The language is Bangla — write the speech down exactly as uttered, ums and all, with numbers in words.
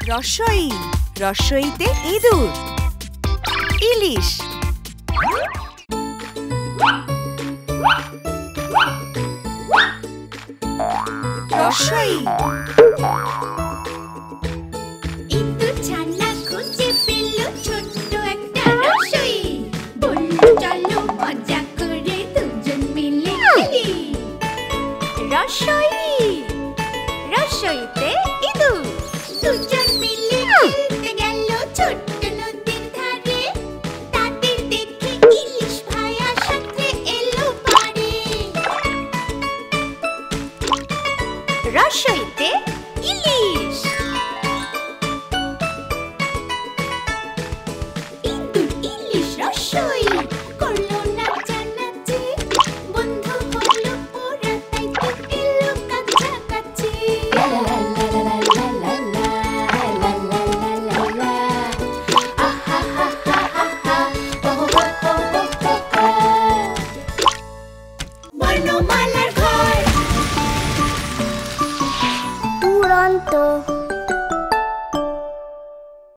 রসই রসইতে ইঁদুর। ইলিশ। রসই। ইঁদুর ছানা খুঁজে পেল ছোট্ট একটা রসই, বলল চলো মজা করে দুজন মিলে খেলি। রসই রসইতে ইঁদুর। দুজন মিলে খেলতে গেল ছোট্ট নদীর ধারে, তাদের দেখে ইলিশ ভাইয়া সাথে এলো পারে। রসইতে ইলিশ। ইঁদুর ইলিশ রসই করলো নাচানাচি, বন্ধু হলো ওরা তাই তো এলো কাছাকাছি। বর্ণমালার ঘর। দুরন্ত।